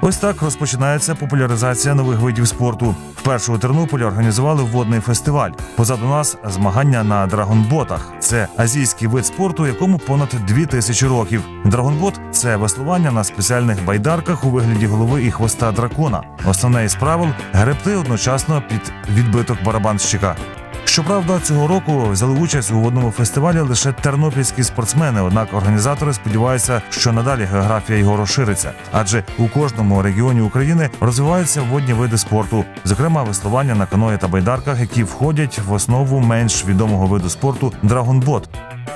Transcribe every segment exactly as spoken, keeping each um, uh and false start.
Ось так розпочинається популяризація нових видів спорту. Вперше у Тернополі організували водний фестиваль. Позаду нас змагання на драгонботах. Це азійський вид спорту, якому понад дві тисячі років. Драгонбот – це веслування на спеціальних байдарках у вигляді голови і хвоста дракона. Основне із правил – гребти одночасно під відбиток барабанщика. Щоправда, цього року взяли участь у водному фестивалі лише тернопільські спортсмени, однак організатори сподіваються, що надалі географія його розшириться. Адже у кожному регіоні України розвиваються водні види спорту, зокрема веслування на каної та байдарках, які входять в основу менш відомого виду спорту – драгонбот.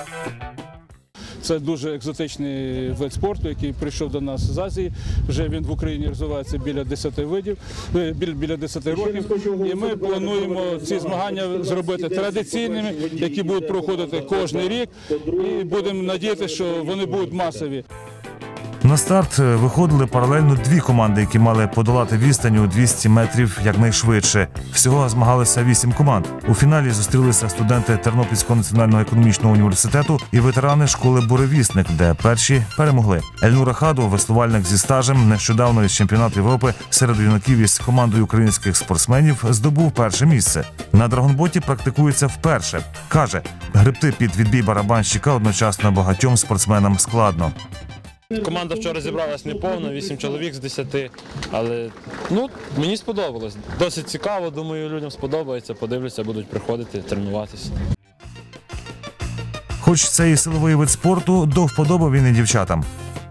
Це дуже екзотичний вид спорту, який прийшов до нас з Азії. Вже він в Україні розвивається біля десяти видів, біля десяти років. І ми плануємо ці змагання зробити традиційними, які будуть проходити кожен рік. І будемо надіятися, що вони будуть масові. На старт виходили паралельно дві команди, які мали подолати відстань у двісті метрів якнайшвидше. Всього змагалися вісім команд. У фіналі зустрілися студенти Тернопільського національного економічного університету і ветерани школи «Буревісник», де перші перемогли. Ельнур Ахаду, веслувальник зі стажем, нещодавно із чемпіонату Європи серед юнаків із командою українських спортсменів здобув перше місце. На драгонботі практикується вперше. Каже, гребти під відбій барабанщика одночасно багатьом спортсменам складно. Команда вчора зібралась неповно, вісім чоловік з десяти, але ну, мені сподобалось. Досить цікаво, думаю, людям сподобається, подивляться, будуть приходити, тренуватися. Хоч це і силовий вид спорту, до вподоби він і дівчатам.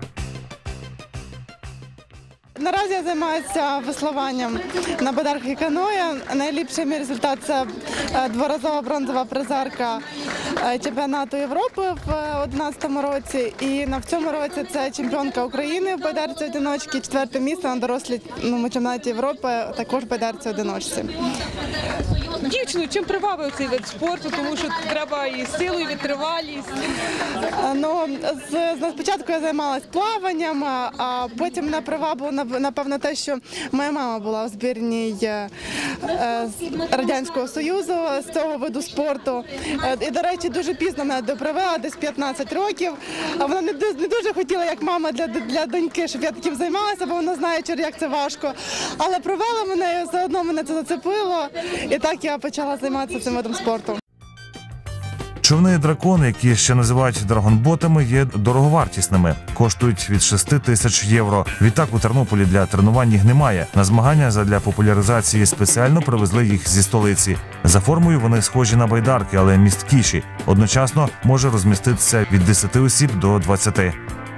Наразі я займаюся веслуванням на байдарках і каної. Найліпший мій результат – це дворазова бронзова призерка чемпіонату Європи в одинадцятому році. І в цьому році це чемпіонка України в байдарці одиночки, четверте місце на дорослій ну, чемпіонаті Європи, також в байдарці одиночці. Дівчину чим привабив цей вид спорту, тому що треба і силу, і витривалість. Ну, спочатку я займалася плаванням, а потім мене привабило, напевно, те, що моя мама була у збірній Радянського Союзу з цього виду спорту. І, до речі, дуже пізно мене допривела, десь п'ятнадцять років. Вона не дуже хотіла, як мама, для, для доньки, щоб я таким займалася, бо вона знає, як це важко. Але привела мене, і заодно мене це зацепило. І так я почала займатися цим видом спорту. Човни «Дракон», які ще називають драгонботами, є дороговартісними. Коштують від шести тисяч євро. Відтак у Тернополі для тренувань їх немає. На змагання задля популяризації спеціально привезли їх зі столиці. За формою вони схожі на байдарки, але місткіші. Одночасно може розміститися від десяти осіб до двадцяти.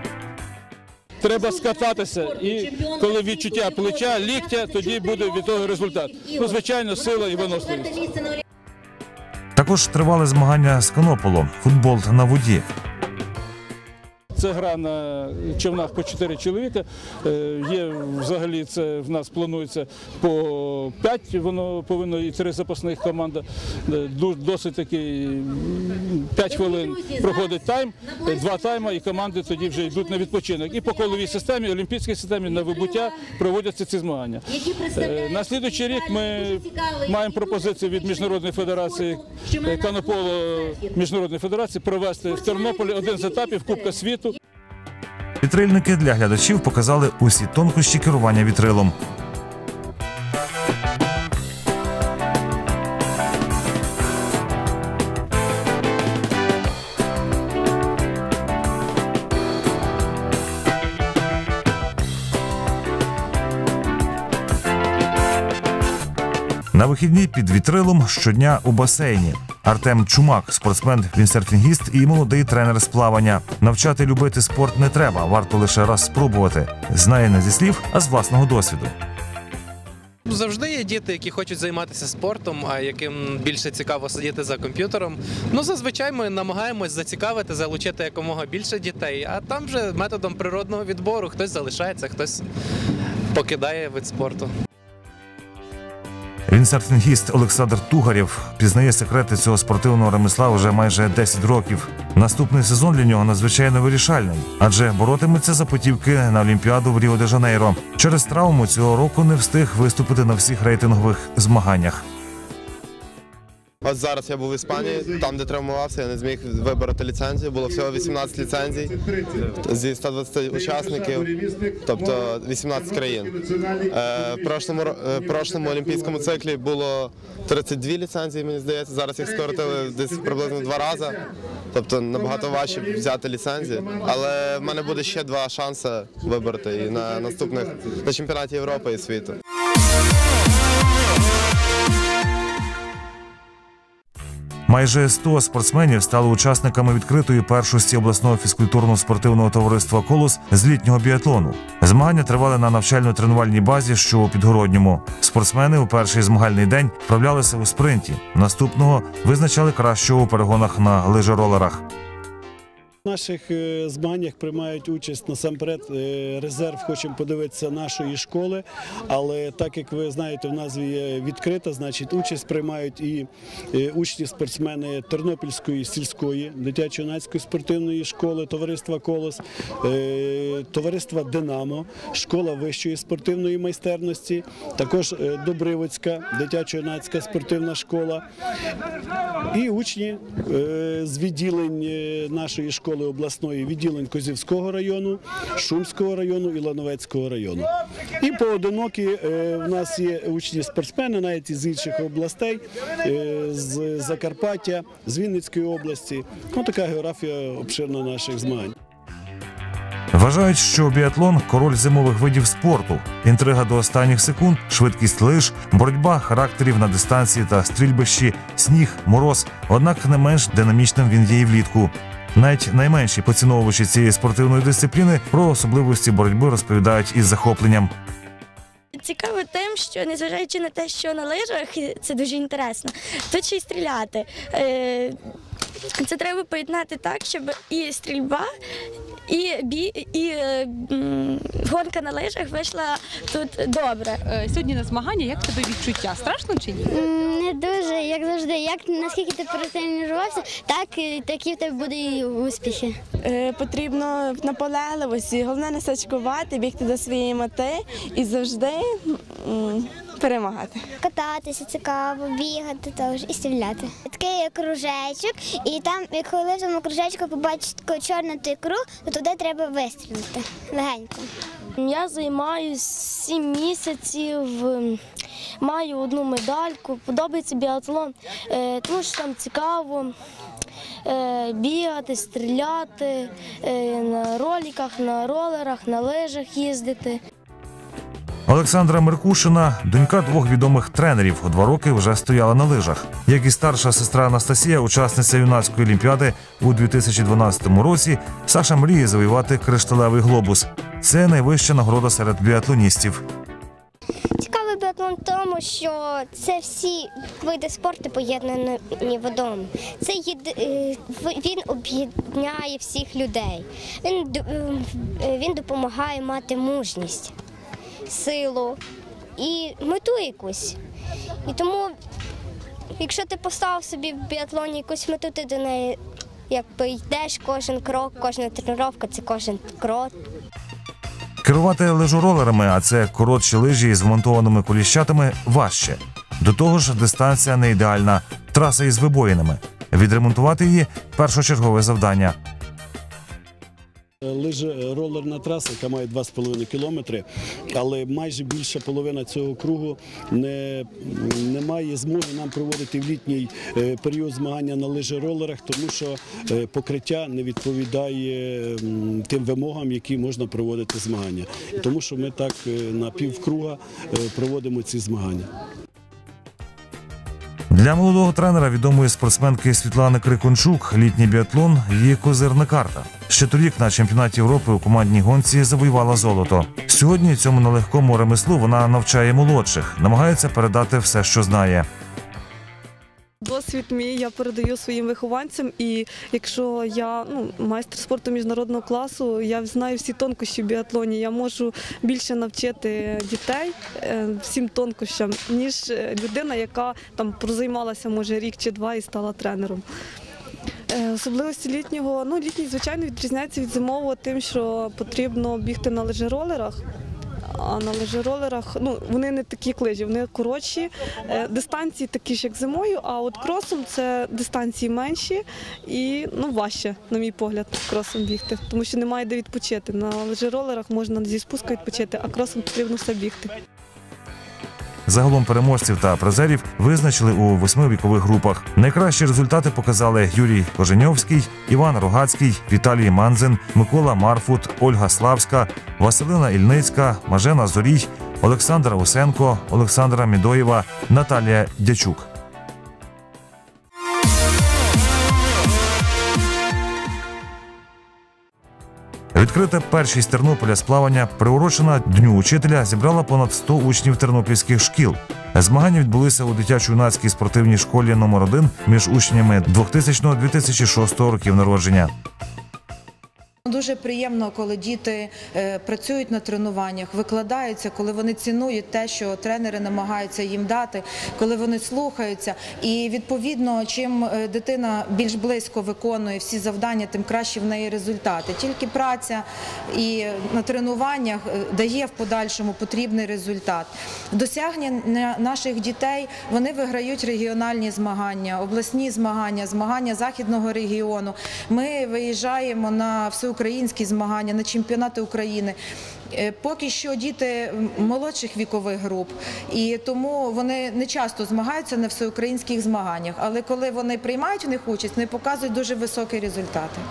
Треба скататися, і коли відчуття плеча, ліктя, тоді буде від того результат. Ну, звичайно, сила і виносливість. Також тривали змагання з канополо – футбол на воді. Це гра на човнах по чотири чоловіка. Є взагалі, це в нас планується по п'ять, воно повинно і три запасних команда. Досить такий п'ять хвилин проходить тайм, два тайма і команди тоді вже йдуть на відпочинок. І по коловій системі, олімпійській системі на вибуття проводяться ці змагання. На слідуючий рік ми маємо пропозицію від Міжнародної федерації канополо Міжнародної федерації провести в Тернополі один з етапів Кубка світу. Вітрильники для глядачів показали усі тонкощі керування вітрилом. На вихідні під вітрилом щодня у басейні. Артем Чумак – спортсмен-віндсерфінгіст і молодий тренер з плавання. Навчати любити спорт не треба, варто лише раз спробувати. Знає не зі слів, а з власного досвіду. Завжди є діти, які хочуть займатися спортом, а яким більше цікаво сидіти за комп'ютером. Ну, зазвичай ми намагаємось зацікавити, залучити якомога більше дітей, а там вже методом природного відбору хтось залишається, хтось покидає вид спорту. Віндсерфінгіст Олександр Тугарєв пізнає секрети цього спортивного ремесла вже майже десять років. Наступний сезон для нього надзвичайно вирішальний, адже боротиметься за путівки на Олімпіаду в Ріо-де-Жанейро. Через травму цього року не встиг виступити на всіх рейтингових змаганнях. Ось зараз я був в Іспанії, там, де травмувався, я не зміг вибороти ліцензію. Було всього вісімнадцять ліцензій зі ста двадцяти учасників, тобто вісімнадцять країн. Е, в прошлому, е, прошлому олімпійському циклі було тридцять дві ліцензії, мені здається. Зараз їх скоротили десь приблизно два рази. Тобто набагато важче взяти ліцензію. Але в мене буде ще два шанси вибороти і на наступних на чемпіонаті Європи і світу. Майже сто спортсменів стали учасниками відкритої першості обласного фізкультурно-спортивного товариства «Колос» з літнього біатлону. Змагання тривали на навчально-тренувальній базі, що у Підгородньому. Спортсмени у перший змагальний день вправлялися у спринті. Наступного визначали кращого у перегонах на лижеролерах. В наших змаганнях приймають участь насамперед резерв, хочемо подивитися, нашої школи, але так як ви знаєте, в назві є відкрита, значить участь приймають і учні-спортсмени Тернопільської сільської дитячо-юнацької спортивної школи, товариства «Колос», товариства «Динамо», школа вищої спортивної майстерності, також Добривицька дитячо-юнацька спортивна школа і учні з відділень нашої школи обласної, відділень Козівського району, Шумського району і Лановецького району. І поодинокі в нас є учні-спортсмени, навіть із інших областей, з Закарпаття, з Вінницької області. Ось така географія обширна наших змагань. Вважають, що біатлон – король зимових видів спорту. Інтрига до останніх секунд, швидкість лиж, боротьба характерів на дистанції та стрільбищі, сніг, мороз. Однак не менш динамічним він є і влітку. Навіть найменші поціновувачі цієї спортивної дисципліни про особливості боротьби розповідають із захопленням. Цікаво тим, що незважаючи на те, що на лижах, це дуже інтересно, тут ще й стріляти. Це треба поєднати так, щоб і стрільба, і, бі, і е, гонка на лижах вийшла тут добре. Сьогодні на змагання, як тебе відчуття? Страшно чи ні? Не дуже, як завжди. Як наскільки ти перетренувався, так такі в тебе будуть і успіхи. Е, потрібно наполегливості, головне не сачкувати, бігти до своєї мети і завжди м, перемагати. Кататися цікаво, бігати теж і стріляти. Такий кружечок, і там, коли в цьому кружечку побачиш чорний той круг, то туди треба вистрілити легенько. Я займаюся сім місяців, маю одну медальку, подобається біатлон, е, тому що там цікаво е, бігати, стріляти, е, на роликах, на ролерах, на лижах їздити. Олександра Меркушина – донька двох відомих тренерів. У два роки вже стояла на лижах. Як і старша сестра Анастасія, учасниця юнацької олімпіади у дві тисячі дванадцятому році, Саша мріє завоювати кришталевий глобус. Це найвища нагорода серед біатлоністів. Цікавий біатлон в тому, що це всі види спорту поєднані в одному. Це єди... Він об'єднає всіх людей. Він, він допомагає мати мужність, силу і мету якусь. І тому, якщо ти поставив собі в біатлоні якусь мету, ти до неї якби йдеш кожен крок, кожна тренування – це кожен крок. Керувати лижоролерами, а це коротші лижі з вмонтованими коліщатами, важче. До того ж, дистанція не ідеальна, траса із вибоїнами. Відремонтувати її – першочергове завдання. Лижеролерна траса, яка має два з половиною кілометри, але майже більша половина цього кругу не, не має змоги нам проводити в літній період змагання на лижеролерах, тому що покриття не відповідає тим вимогам, які можна проводити змагання. Тому що ми так на півкруга проводимо ці змагання. Для молодого тренера, відомої спортсменки Світлани Крикончук, літній біатлон – її козирна карта. Ще торік на чемпіонаті Європи у командній гонці завоювала золото. Сьогодні цьому нелегкому ремеслу вона навчає молодших, намагається передати все, що знає. Досвід мій я передаю своїм вихованцям, і якщо я ну, майстер спорту міжнародного класу, я знаю всі тонкощі в біатлоні, я можу більше навчити дітей е, всім тонкощам, ніж людина, яка там прозаймалася, може, рік чи два і стала тренером. Е, особливості літнього, ну, літній, звичайно, відрізняється від зимового тим, що потрібно бігти на лижеролерах, А на лижеролерах, ну, вони не такі як лижі, вони коротші, е, дистанції такі ж, як зимою, а от кросом це дистанції менші і, ну, важче, на мій погляд, кросом бігти, тому що немає де відпочити. На лижеролерах можна зі спуску відпочити, а кросом потрібно все бігти. Загалом переможців та призерів визначили у восьми вікових групах. Найкращі результати показали Юрій Коженьовський, Іван Рогацький, Віталій Манзин, Микола Марфут, Ольга Славська, Василина Ільницька, Мажена Зорій, Олександр Усенко, Олександра Мідоєва, Наталія Дячук. Відкрита першість Тернополя з плавання, приурочена Дню учителя, зібрала понад сто учнів тернопільських шкіл. Змагання відбулися у дитячо-юнацькій спортивній школі номер один між учнями дві тисячного - дві тисячі шостого років народження. Дуже приємно, коли діти е, працюють на тренуваннях, викладаються, коли вони цінують те, що тренери намагаються їм дати, коли вони слухаються. І відповідно, чим е, дитина більш близько виконує всі завдання, тим краще в неї результати. Тільки праця і на тренуваннях е, дає в подальшому потрібний результат. Досягнення наших дітей, вони виграють регіональні змагання, обласні змагання, змагання Західного регіону. Ми виїжджаємо на всеукраїнські Українські змагання, на чемпіонати України. Поки що діти молодших вікових груп, і тому вони не часто змагаються на всеукраїнських змаганнях, але коли вони приймають в них участь, вони показують дуже високі результати.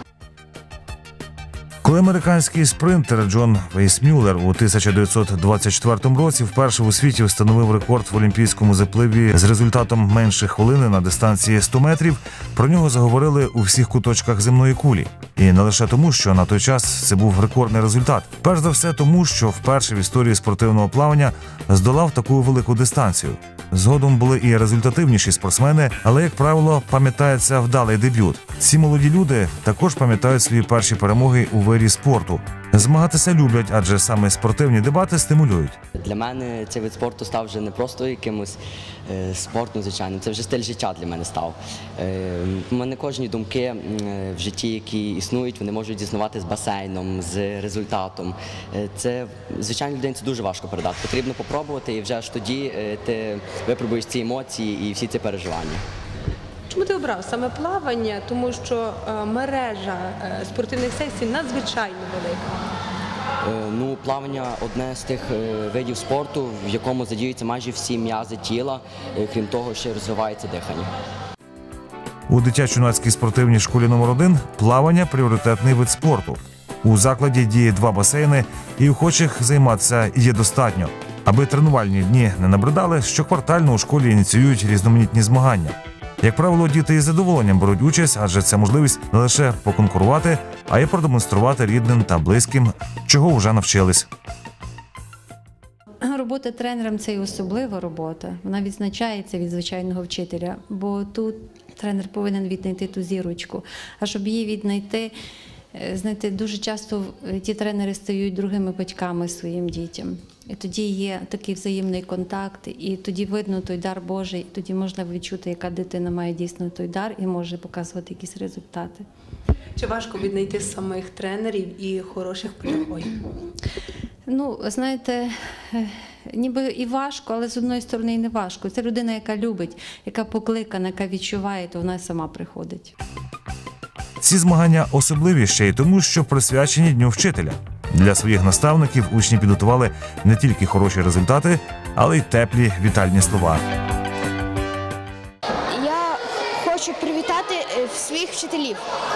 Коли американський спринтер Джон Вейсмюллер у тисяча дев'ятсот двадцять четвертому році вперше у світі встановив рекорд в олімпійському запливі з результатом менше хвилини на дистанції сто метрів, про нього заговорили у всіх куточках земної кулі. І не лише тому, що на той час це був рекордний результат. Перш за все тому, що вперше в історії спортивного плавання здолав таку велику дистанцію. Згодом були і результативніші спортсмени, але, як правило, пам'ятається вдалий дебют. Ці молоді люди також пам'ятають свої перші перемоги у виді спорту. Змагатися люблять, адже саме спортивні дебати стимулюють. Для мене цей вид спорту став вже не просто якимось е, спортом, звичайно, це вже стиль життя для мене став. Е, у мене кожні думки е, в житті, які існують, вони можуть зіснувати з басейном, з результатом. Е, це, звичайно, людині це дуже важко передати. Потрібно попробувати, і вже аж тоді е, ти випробуєш ці емоції і всі ці переживання. Чому ти обрав саме плавання? Тому що е, мережа е, спортивних секцій надзвичайно велика. Е, ну, плавання – одне з тих е, видів спорту, в якому задіюються майже всі м'язи тіла, е, крім того, ще розвивається дихання. У дитячо-юнацькій спортивній школі номер один плавання – пріоритетний вид спорту. У закладі діє два басейни, і охочих займатися є достатньо. Аби тренувальні дні не набридали, щоквартально у школі ініціюють різноманітні змагання. Як правило, діти із задоволенням беруть участь, адже це можливість не лише поконкурувати, а й продемонструвати рідним та близьким, чого вже навчились. Робота тренером – це і особлива робота. Вона відзначається від звичайного вчителя, бо тут тренер повинен віднайти ту зірочку. А щоб її віднайти, знаєте, дуже часто ті тренери стають другими батьками своїм дітям. І тоді є такий взаємний контакт, і тоді видно той дар Божий, і тоді можна відчути, яка дитина має дійсно той дар і може показувати якісь результати. Чи важко віднайти самих тренерів і хороших педагогів? Ну, знаєте, ніби і важко, але з одної сторони і не важко. Це людина, яка любить, яка покликана, яка відчуває, то вона сама приходить. Ці змагання особливі ще й тому, що присвячені Дню вчителя. Для своїх наставників учні підготували не тільки хороші результати, але й теплі вітальні слова. Я хочу привітати своїх вчителів.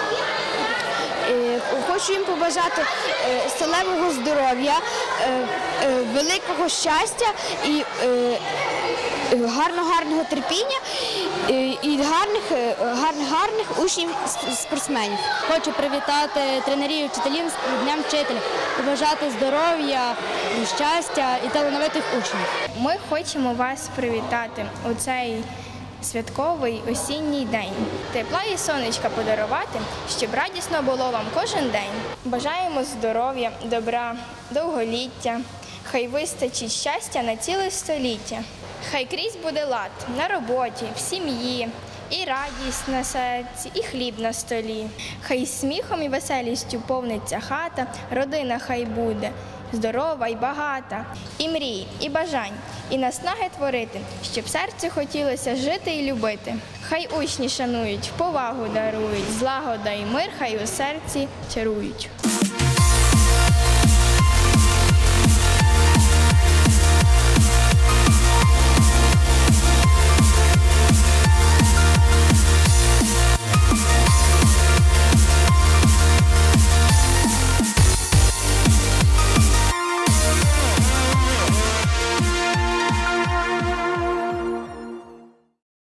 Хочу їм побажати сталевого здоров'я, великого щастя і гарно-гарного терпіння і гарних, гарних, гарних учнів-спортсменів. Хочу привітати тренерів і вчителів з Днем вчителя, побажати здоров'я, щастя і талановитих учнів. Ми хочемо вас привітати у цей святковий осінній день. Тепла і сонечка подарувати, щоб радісно було вам кожен день. Бажаємо здоров'я, добра, довголіття, хай вистачить щастя на ціле століття. Хай крізь буде лад на роботі, в сім'ї, і радість на серці, і хліб на столі. Хай сміхом і веселістю повниться хата, родина хай буде. здорова й багата, і мрій, і бажань, і наснаги творити, щоб серцю хотілося жити і любити. Хай учні шанують, повагу дарують, злагода і мир хай у серці чарують.